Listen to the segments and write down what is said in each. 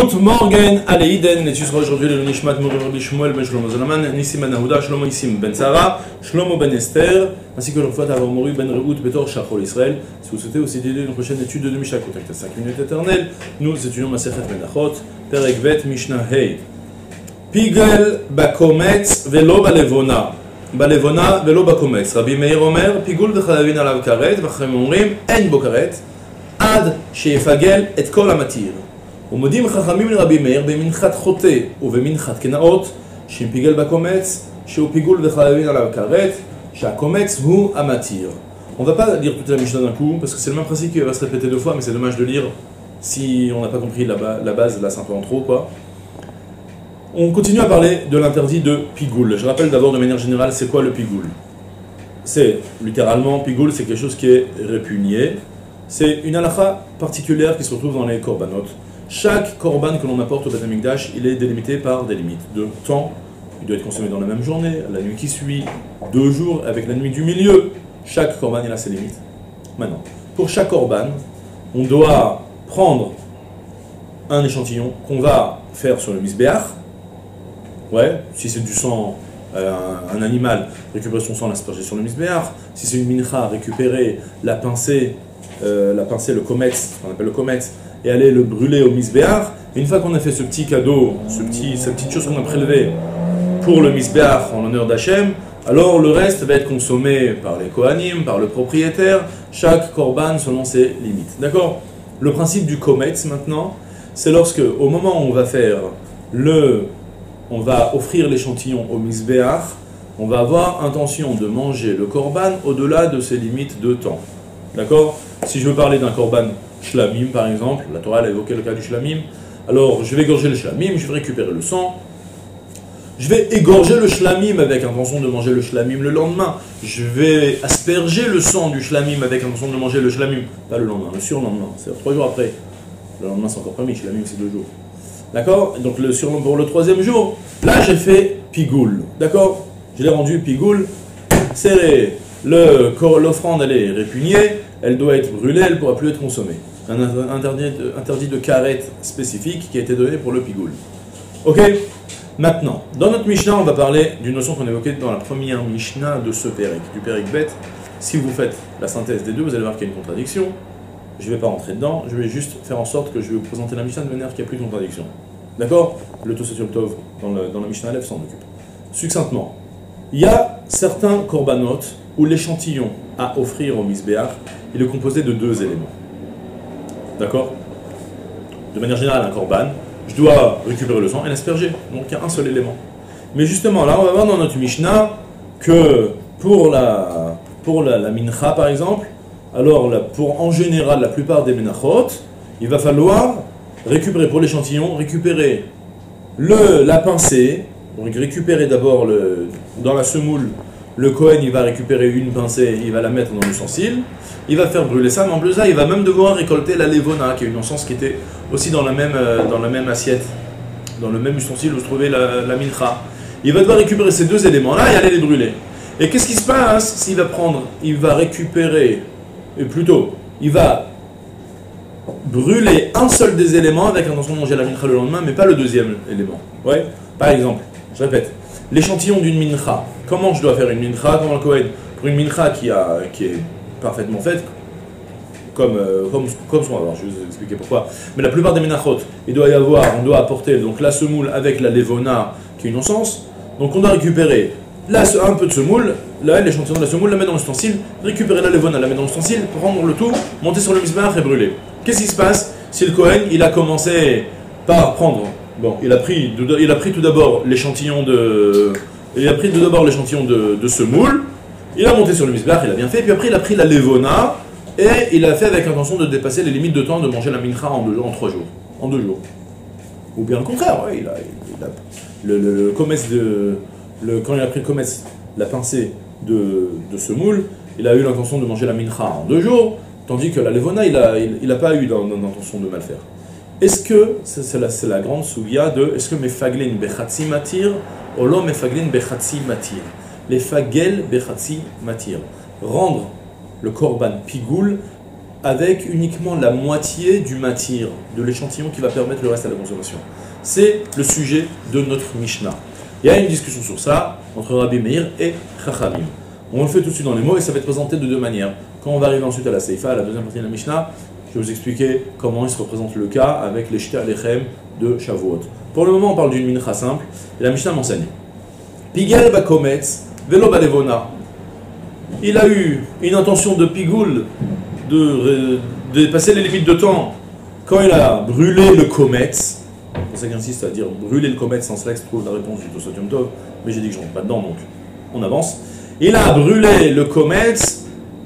Good morning, Aleiden, et tu seras aujourd'hui le Nishmat Mori Rabbi Shmuel Ben Shlomo Zalman, Nissim Ben Ahuda, Shlomo Issim Ben Sarah, Shlomo Ben Esther, ainsi que le Rafat Avor Mori Ben Rehout Betor Shachol Israël. Si vous souhaitez aussi aider une prochaine étude de Mishnah, contactez 5 minutes éternelles. Nous étudions Masechet Menachot, Perek Bet Mishnah Hey. Pigel Bakometz Velo Balevona. Balevona Velo Bakometz. Rabbi Meir Omer, Pigul V'chalavin Alav Karet, V'chachamim Omrim, En Bo Karet, Ad Sheyefagel Et Kol Amatir. ומודים חכמים לרבי מאיר במנחת חוטא ובמנחת קנאות שאם פיגל בקומץ שהוא פיגול וחלבין עליו כרת שהקומץ הוא המתיר. On ne va pas lire toute la Mishnah d'un coup parce que c'est le même principe qui va se répéter deux fois, mais c'est dommage de lire si on n'a pas compris la base, là c'est un peu en trop quoi. On continue à parler de l'interdit de pigoul. Je rappelle d'abord de manière générale c'est quoi le pigoul. C'est littéralement pigoul, c'est quelque chose qui est répugné. C'est une halakha particulière qui se retrouve dans les korbanot. Chaque korban que l'on apporte au Beth Amikdash, il est délimité par des limites de temps. Il doit être consommé dans la même journée, la nuit qui suit, 2 jours avec la nuit du milieu. Chaque korban, il a ses limites. Maintenant, pour chaque korban, on doit prendre un échantillon qu'on va faire sur le misbéach. Ouais, si c'est du sang, un animal, récupérer son sang, l'asperger sur le misbéach. Si c'est une mincha, récupérer la pincée, le kometz, ce qu'on appelle le kometz, et aller le brûler au misbéach. Une fois qu'on a fait ce petit cadeau, cette petite chose qu'on a prélevée pour le misbéach en l'honneur d'Hachem, alors le reste va être consommé par les kohanim, par le propriétaire, chaque korban selon ses limites. D'accord? Le principe du kometz maintenant, c'est lorsque, au moment où on va offrir l'échantillon au misbéach, on va avoir intention de manger le korban au-delà de ses limites de temps. D'accord? Si je veux parler d'un korban shlamim par exemple, la Torah a évoqué le cas du shlamim, alors je vais égorger le shlamim, je vais récupérer le sang, je vais égorger le shlamim avec intention de manger le shlamim le lendemain, je vais asperger le sang du shlamim avec intention de manger le shlamim, pas le lendemain, le surlendemain, c'est-à-dire 3 jours après, le lendemain c'est encore permis, shlamim c'est 2 jours, d'accord? Donc pour le 3e jour, là j'ai fait pigoul, d'accord? Je l'ai rendu pigoul, c'est l'offrande elle est répugnée, elle doit être brûlée, elle ne pourra plus être consommée. Un interdit de karet spécifique qui a été donné pour le pigoul. Ok? Maintenant, dans notre Mishnah, on va parler d'une notion qu'on a évoquée dans la première Mishnah de ce Perek, du Perek Bet. Si vous faites la synthèse des deux, vous allez voir qu'il y a une contradiction. Je ne vais pas rentrer dedans, je vais juste faire en sorte que je vais vous présenter la Mishnah de manière qu'il n'y ait plus de contradiction. D'accord? Le Tosafot Yom Tov dans la Mishnah Aleph s'en occupe. Succinctement, il y a certains korbanot où l'échantillon à offrir au misbéach, il est composé de 2 éléments. D'accord? De manière générale, un korban, je dois récupérer le sang et l'asperger. Donc il y a un seul élément. Mais justement, là, on va voir dans notre Mishnah que pour la mincha, par exemple, alors pour en général la plupart des menachot, il va falloir récupérer pour l'échantillon, récupérer la pincée, donc récupérer d'abord dans la semoule. Le Kohen, il va récupérer une pincée, il va la mettre dans l'ustensile, il va faire brûler ça, mais en plus là, il va même devoir récolter la levona, qui est une encens qui était aussi dans la même assiette, dans le même ustensile où se trouvait la mincha. Il va devoir récupérer ces 2 éléments-là et aller les brûler. Et qu'est-ce qui se passe s'il il va récupérer, il va brûler un seul des éléments avec l'intention de manger la mincha le lendemain, mais pas le 2e élément. Ouais. Par exemple, je répète, l'échantillon d'une mincha. Comment je dois faire une mincha? Comment le Kohen? Pour une mincha qui est parfaitement faite, comme ce qu'on va voir, je vais vous expliquer pourquoi. Mais la plupart des minachot, on doit apporter donc la semoule avec la levona, qui est une encens. Donc on doit récupérer un peu de semoule, l'échantillon de la semoule, la mettre dans l'ustensile, récupérer la levona, la mettre dans l'ustensile, prendre le tout, monter sur le misbéach et brûler. Qu'est-ce qui se passe si le Kohen, il a commencé par prendre... Bon, il a pris tout d'abord l'échantillon de semoule, il a monté sur le misbéach, il a bien fait, puis après il a pris la levona, et il a fait avec intention de dépasser les limites de temps de manger la mincha en 3 jours, en 2 jours. Ou bien le contraire, ouais, quand il a pris le kometz, la pincée de semoule, il a eu l'intention de manger la mincha en 2 jours, tandis que la levona, il n'a pas eu l'intention de mal faire. Est-ce que, c'est la grande souvia de, est-ce que mefaglin bechatsi matir, ou lo mefaglin bechatsi matir? Les fagel bechatsi matir. Rendre le korban pigoul avec uniquement la moitié du matir, de l'échantillon qui va permettre le reste à la consommation. C'est le sujet de notre Mishnah. Il y a une discussion sur ça entre Rabbi Meir et Chachamim. On le fait tout de suite dans les mots et ça va être présenté de deux manières. Quand on va arriver ensuite à la Seifa, à la deuxième partie de la Mishnah, je vais vous expliquer comment il se représente le cas avec les Shita Alechem de Shavuot. Pour le moment, on parle d'une mincha simple et la Mishnah m'enseigne. Pigel bakometz velo balevona. Il a eu une intention de pigoul, de dépasser les limites de temps quand il a brûlé le kometz. C'est pour ça j'insiste à dire brûler le kometz, sans cela que je trouve la réponse du Tosot Yom Tov, mais j'ai dit que je ne rentre pas dedans, donc on avance. Il a brûlé le kometz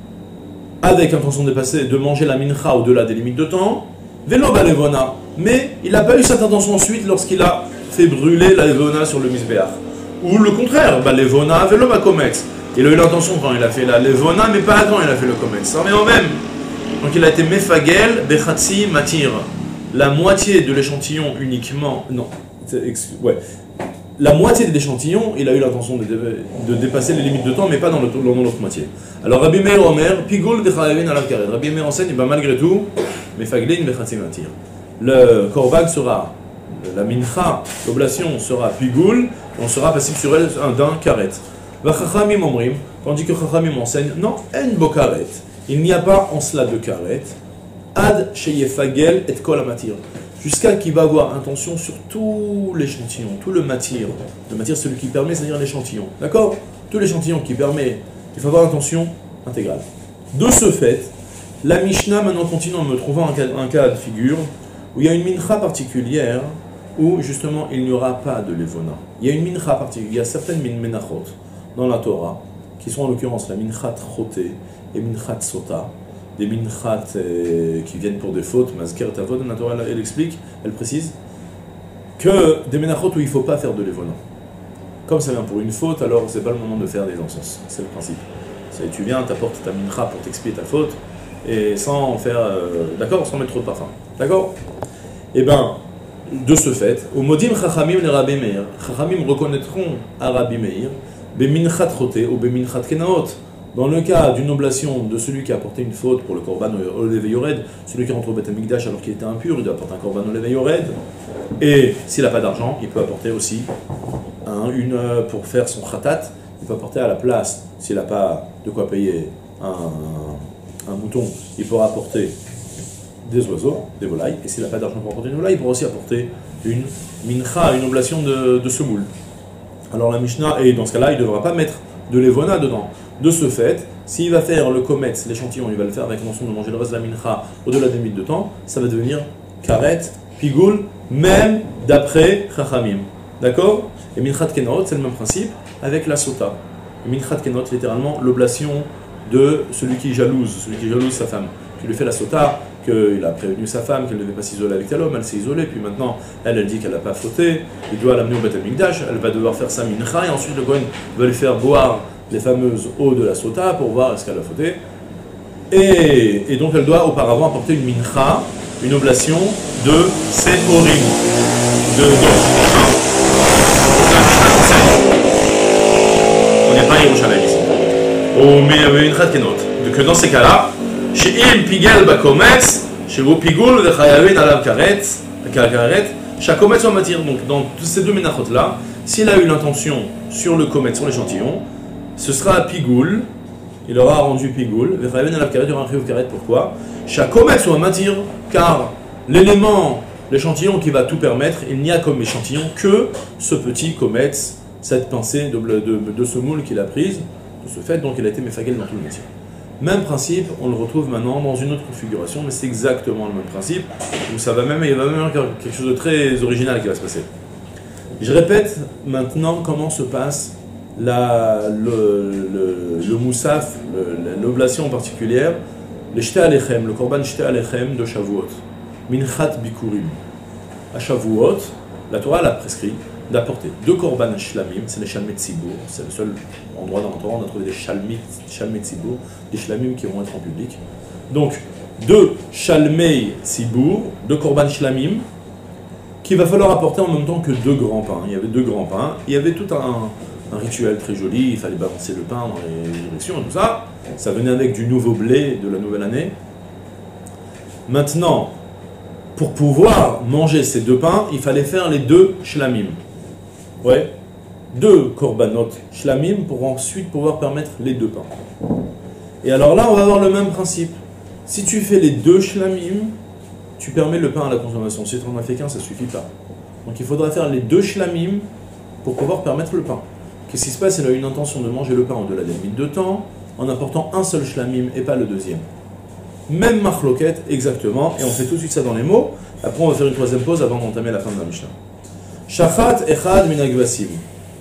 avec intention de dépasser, de manger la mincha au-delà des limites de temps, velo balevona. Mais il n'a pas eu cette intention ensuite lorsqu'il a fait brûler la levona sur le misbéach. Ou le contraire, balevona velo bakometz. Il a eu l'intention quand il a fait la levona, mais pas quand il a fait le kometz. Ça revient au même. Donc il a été mefagel bechatzi matir. La moitié de l'échantillon uniquement. Non. Ouais. La moitié de l'échantillon, il a eu l'intention de dépasser les limites de temps, mais pas dans l'autre moitié. Alors Rabbi Meir Omer, pigul bechavin alav karet. Rabbi Meir enseigne, malgré tout, mefaglin bechatzi matir. Le korban sera, la mincha, l'oblation sera pigul, et on sera passible sur elle d'un karet. Vachachamim omrim, tandis que Chachamim enseigne, non, en bo karet. Il n'y a pas en cela de karet, ad sheyefagel et kol amatir. Jusqu'à qu'il va avoir intention sur tout l'échantillon, tout le matière. Le matière, c'est celui qui permet, c'est-à-dire l'échantillon. D'accord? Tout l'échantillon qui permet, il faut avoir intention intégrale. De ce fait, la Mishnah maintenant continue en me trouvant un cas de figure où il y a une mincha particulière où justement il n'y aura pas de levona. Il y a une mincha particulière, il y a certaines menachot dans la Torah qui sont en l'occurrence la minchat choté et minchat sota. Des minchat qui viennent pour des fautes, Mazker Tavod, la Torah elle explique, elle précise, que des menachot où il ne faut pas faire de levona. Comme ça vient pour une faute, alors c'est pas le moment de faire des encens. C'est le principe. Tu viens, tu apportes ta mincha pour t'expier ta faute, et sans faire, d'accord, sans mettre trop de parfum. D'accord? Et bien, de ce fait, au modim chachamim le Rabbi Meir, chachamim reconnaîtront à Rabbi Meir, beminchat choté ou beminchat kenaot. Dans le cas d'une oblation de celui qui a apporté une faute pour le korban au levé yored, celui qui rentre au Beth Amikdash alors qu'il était impur, il doit apporter un korban au levé yored. Et s'il n'a pas d'argent, il peut apporter aussi pour faire son khatat, il peut apporter à la place, s'il n'a pas de quoi payer un mouton, il pourra apporter des oiseaux, des volailles, et s'il n'a pas d'argent pour apporter une volaille, il pourra aussi apporter une mincha, une oblation de semoule. Alors la Mishnah, et dans ce cas-là, il ne devra pas mettre de levona dedans. De ce fait, s'il va faire le kometz, l'échantillon, il va le faire avec l'intention de manger le reste de la mincha au-delà des limites de temps, ça va devenir karet, pigoul, même d'après chachamim. D'accord? Et minchat kenot, c'est le même principe avec la sota. Et minchat kenot, littéralement, l'oblation de celui qui jalouse sa femme, qui lui fait la sota, qu'il a prévenu sa femme qu'elle ne devait pas s'isoler avec tel homme, elle s'est isolée, puis maintenant elle dit qu'elle n'a pas fauté, il doit l'amener au Beth Amikdash, elle va devoir faire sa mincha, et ensuite le Kohen va lui faire boire les fameuses eaux de la sota pour voir est-ce qu'elle a fauté. Et donc elle doit auparavant apporter une mincha, une oblation de séhorim. On n'est pas à Yerushalayim ici. Au minchat kenot. Donc dans ces cas-là, chez im pigel bakometz, chez vos pigoul de chayavin alav karet, chaque kometz en matière. Donc dans ces deux menachot là, s'il a eu l'intention sur le kometz, sur l'échantillon, ce sera pigoul, il aura rendu pigoul, il y aura un chiyuv karet. Pourquoi? Chaque kometz soit matière, car l'élément, l'échantillon qui va tout permettre, il n'y a comme échantillon que ce petit kometz, cette pincée de semoule qu'il a prise. De ce fait, donc il a été mefagel dans tout le métier. Même principe, on le retrouve maintenant dans une autre configuration, mais c'est exactement le même principe, où il va même y avoir quelque chose de très original qui va se passer. Je répète maintenant comment se passe le moussaf, l'oblation particulière, le shte alechem, le korban shte alechem de Shavuot, minchat bikurim. À Shavuot, la Torah l'a prescrit d'apporter deux korban shlamim, c'est les shalmei tzibur, c'est le seul endroit dans la Torah où on a trouvé des shalmei tzibur, des shlamim qui vont être en public. Donc, deux shalmei tzibur, deux korban shlamim, qu'il va falloir apporter en même temps que deux grands pains. Il y avait deux grands pains, il y avait tout un rituel très joli, il fallait balancer le pain dans les directions et tout ça. Ça venait avec du nouveau blé de la nouvelle année. Maintenant, pour pouvoir manger ces deux pains, il fallait faire les deux shlamim. Ouais, deux korbanot shlamim pour ensuite pouvoir permettre les deux pains. Et alors là, on va avoir le même principe. Si tu fais les deux shlamim, tu permets le pain à la consommation. Si tu en as fait qu'un, ça ne suffit pas. Donc il faudra faire les deux shlamim pour pouvoir permettre le pain. Qu'est-ce qui se passe? Il a une intention de manger le pain au-delà des limites de temps, en apportant un seul shlamim et pas le deuxième. Même machloket, exactement, et on fait tout de suite ça dans les mots. Après, on va faire une troisième pause avant d'entamer la fin de la Mishnah. Shachat echad min agvasim.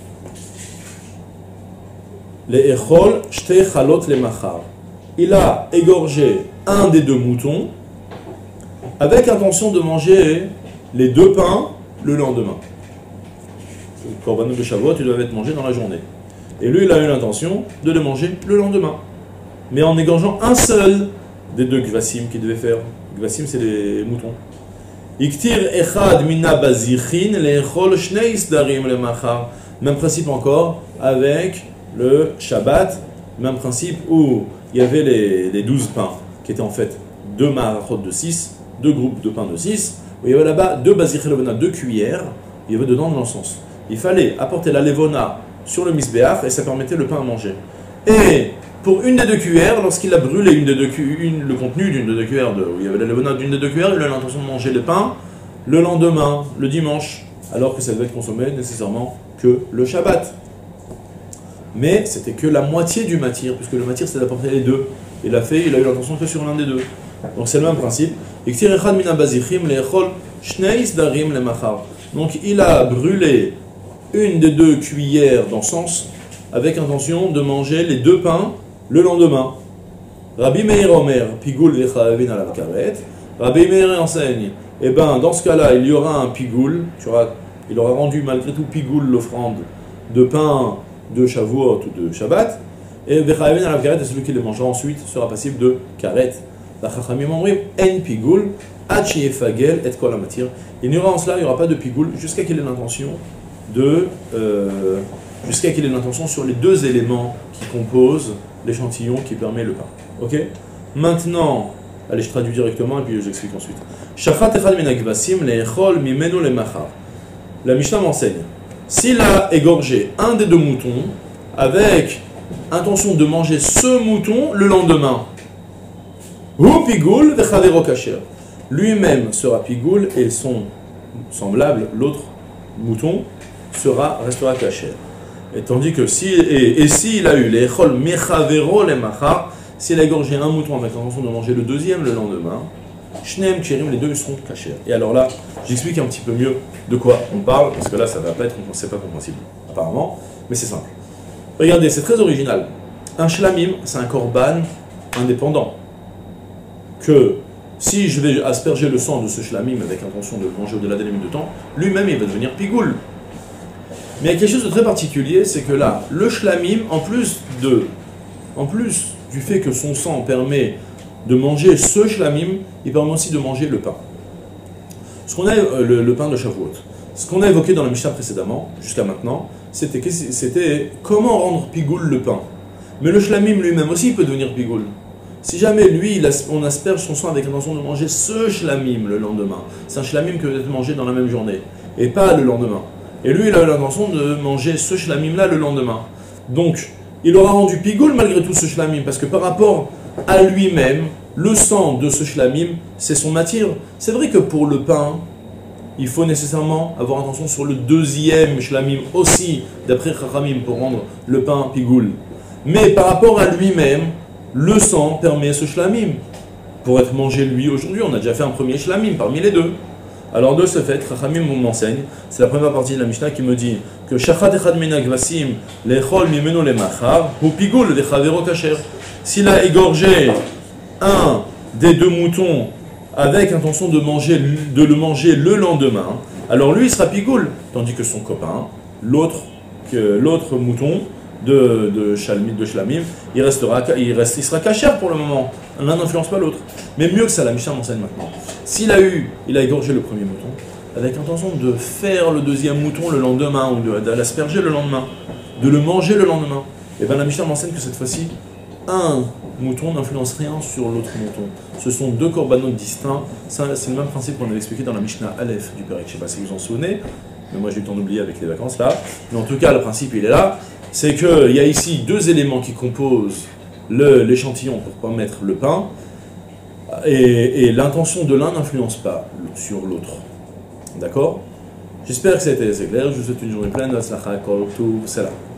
Le echol shte chalot le machar. Il a égorgé un des deux moutons avec intention de manger les deux pains le lendemain. Le korbanot de Shavuot, ils doivent être mangés dans la journée. Et lui, il a eu l'intention de les manger le lendemain. Mais en égorgeant un seul des deux gvasim qu'il devait faire. Gvasim, c'est les moutons. Iktir echad mina bazichin leechol shnei sdarim le machar. Même principe encore avec le Shabbat. Même principe où il y avait les 12 pains, qui étaient en fait deux marachot de 6, deux groupes de pains de 6, où il y avait là-bas deux bazichin levona, deux cuillères, il y avait dedans de l'encens. Il fallait apporter la levona sur le misbéach et ça permettait le pain à manger. Et pour une des deux cuillères, lorsqu'il a brûlé le contenu d'une des deux cuillères, où il y avait la levona d'une des deux cuillères, il a l'intention de manger le pain le lendemain, le dimanche, alors que ça devait être consommé nécessairement que le Shabbat. Mais c'était que la moitié du matir, puisque le matir c'est d'apporter les deux. Il a eu l'intention que sur l'un des deux. Donc c'est le même principe. Donc il a brûlé une des deux cuillères d'encens avec intention de manger les deux pains le lendemain. Rabbi Meir Omer, Pigoul v'chavin ala karet. Rabbi Meir enseigne, eh ben dans ce cas-là, il y aura un pigoul, il aura rendu malgré tout pigoul l'offrande de pain de Shavuot ou de Shabbat, et v'chavin ala karet, et celui qui le mangera ensuite sera passible de karet. La chachamim omrim en pigoul ad sheyefagel et kol hamatir. Il n'y aura en cela, il n'y aura pas de pigoul jusqu'à qu'il ait l'intention sur les deux éléments qui composent l'échantillon qui permet le pain. Ok? Maintenant, allez, je traduis directement et puis j'explique ensuite. Shachat echad min agvasim leechol mimenu lemachar. La Mishnah m'enseigne. S'il a égorgé un des deux moutons avec intention de manger ce mouton le lendemain, hu pigoul v'chavero kasher. Lui-même sera pigoul et son semblable, l'autre mouton, restera kasher. Et tandis que s'il a eu les echol mechavero le machar, s'il a égorgé un mouton avec l'intention de manger le deuxième le lendemain, shneim ksherim, les deux seront kasher. Et alors là, j'explique un petit peu mieux de quoi on parle, parce que là ça va pas être, c'est pas compréhensible apparemment, mais c'est simple. Regardez, c'est très original. Un shlamim, c'est un korban indépendant. Que si je vais asperger le sang de ce shlamim avec intention de le manger au-delà des limites de temps, lui-même il va devenir pigoul. Mais il y a quelque chose de très particulier, c'est que là, le shlamim, en plus du fait que son sang permet de manger ce shlamim, il permet aussi de manger le pain. Ce qu'on a, le pain de Shavuot. Ce qu'on a évoqué dans la Mishnah précédemment, jusqu'à maintenant, c'était comment rendre pigoul le pain. Mais le shlamim lui-même aussi peut devenir pigoul. Si jamais lui, on asperge son sang avec l'intention de manger ce shlamim le lendemain, c'est un shlamim que vous êtes mangé dans la même journée, et pas le lendemain. Et lui, il a l'intention de manger ce shlamim-là le lendemain. Donc, il aura rendu pigoul malgré tout ce shlamim, parce que par rapport à lui-même, le sang de ce shlamim, c'est son matir. C'est vrai que pour le pain, il faut nécessairement avoir attention sur le deuxième shlamim aussi, d'après Chachamim, pour rendre le pain pigoul. Mais par rapport à lui-même, le sang permet ce shlamim. Pour être mangé lui aujourd'hui, on a déjà fait un premier shlamim parmi les deux. Alors de ce fait, Chachamim m'enseigne, c'est la première partie de la Mishnah qui me dit que Shachat echad min agvasim lechol mimenu lemachar hu pigoul lechavero kasher. S'il a égorgé un des deux moutons avec intention de le manger le lendemain, alors lui il sera pigoul, tandis que son copain, l'autre mouton de shlamim, il sera kasher pour le moment. L'un n'influence pas l'autre. Mais mieux que ça, la Mishnah m'enseigne maintenant. S'il a égorgé le premier mouton, avec intention de faire le deuxième mouton le lendemain, ou de l'asperger le lendemain, de le manger le lendemain, et bien la Mishnah m'enseigne que cette fois-ci, un mouton n'influence rien sur l'autre mouton. Ce sont deux corbanotes distincts. C'est le même principe qu'on avait expliqué dans la Mishnah Aleph du Pérec. Je ne sais pas si vous en souvenez, mais moi j'ai eu le temps d'oublier avec les vacances là. Mais en tout cas, le principe il est là. C'est qu'il y a ici deux éléments qui composent l'échantillon pour pas mettre le pain. Et l'intention de l'un n'influence pas sur l'autre. D'accord? J'espère que ça a été assez clair. Je vous souhaite une journée pleine. Salam.